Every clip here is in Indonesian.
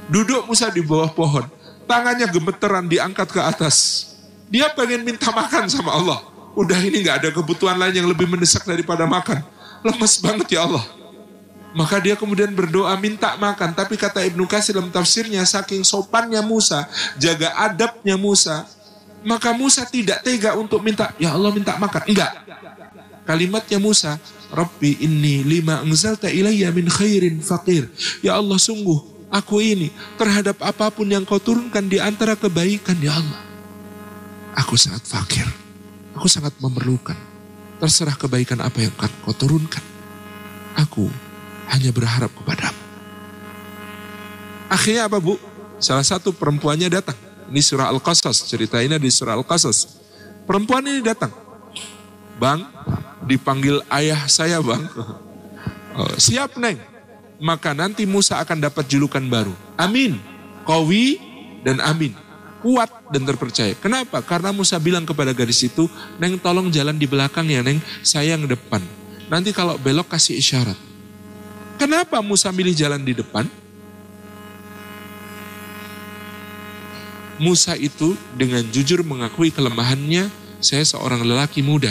Duduk Musa di bawah pohon, tangannya gemeteran diangkat ke atas. Dia pengen minta makan sama Allah. Udah ini gak ada kebutuhan lain yang lebih mendesak daripada makan. Lemes banget ya Allah. Maka dia kemudian berdoa minta makan. Tapi kata Ibnu Katsir dalam tafsirnya, saking sopannya Musa, jaga adabnya Musa, maka Musa tidak tega untuk minta, ya Allah minta makan. Enggak. Kalimatnya Musa, Rabbi inni lima anzalta ilayya min khairin faqir. Ya Allah sungguh aku ini terhadap apapun yang kau turunkan di antara kebaikan ya Allah, aku sangat fakir. Aku sangat memerlukan. Terserah kebaikan apa yang kau turunkan. Aku hanya berharap kepadamu. Akhirnya apa bu? Salah satu perempuannya datang. Ini surah Al-Qasas. Cerita ini di surah Al-Qasas. Perempuan ini datang. Bang, dipanggil ayah saya bang. Oh, siap neng. Maka nanti Musa akan dapat julukan baru. Amin. Qawi dan amin. Kuat dan terpercaya. Kenapa? Karena Musa bilang kepada gadis itu, neng tolong jalan di belakang ya neng, saya yang depan. Nanti kalau belok kasih isyarat. Kenapa Musa milih jalan di depan? Musa itu dengan jujur mengakui kelemahannya, saya seorang lelaki muda.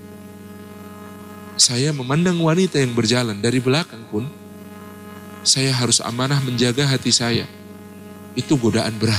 Saya memandang wanita yang berjalan dari belakang pun, saya harus amanah menjaga hati saya. Itu godaan berat.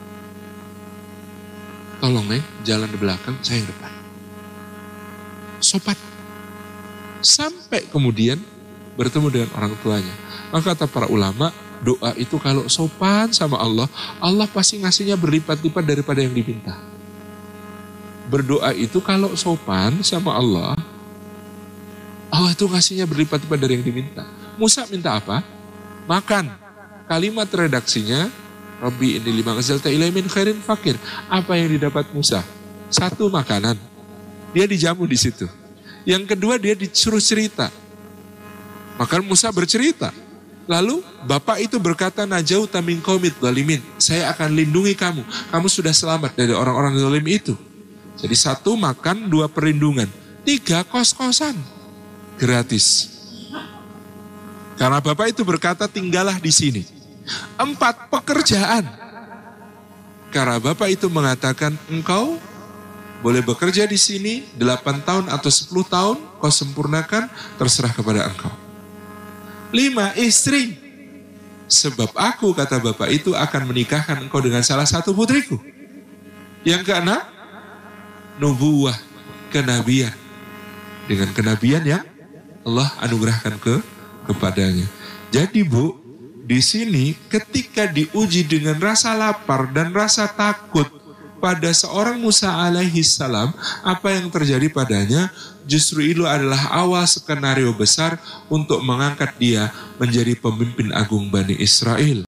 Tolong neng, jalan di belakang, saya yang depan. Sopan. Sampai kemudian bertemu dengan orang tuanya. Maka kata para ulama, doa itu kalau sopan sama Allah, Allah pasti ngasihnya berlipat-lipat daripada yang diminta. Berdoa itu kalau sopan sama Allah, Allah itu ngasihnya berlipat-lipat dari yang diminta. Musa minta apa? Makan. Kalimat redaksinya, Rabbi inni lima anzalta ilayya min khairin fakir. Apa yang didapat Musa? Satu, makanan. Dia dijamu di situ. Yang kedua, dia disuruh cerita. Maka Musa bercerita. Lalu bapak itu berkata, najauta min qaumidz zalimin. Saya akan lindungi kamu. Kamu sudah selamat dari orang-orang zalim itu. Jadi satu, makan, dua, perlindungan. Tiga, kos-kosan. Gratis. Karena bapak itu berkata, tinggallah di sini. 4, pekerjaan. Karena bapak itu mengatakan, engkau boleh bekerja di sini 8 tahun atau 10 tahun, kau sempurnakan, terserah kepada engkau. 5, istri. Sebab aku, kata bapak itu, akan menikahkan engkau dengan salah satu putriku. Yang ke-6, nubuwah, kenabian. Dengan kenabian yang Allah anugerahkan kepadanya. Jadi bu, di sini ketika diuji dengan rasa lapar dan rasa takut pada seorang Musa alaihi salam, apa yang terjadi padanya? Justru itu adalah awal skenario besar untuk mengangkat dia menjadi pemimpin agung Bani Israel.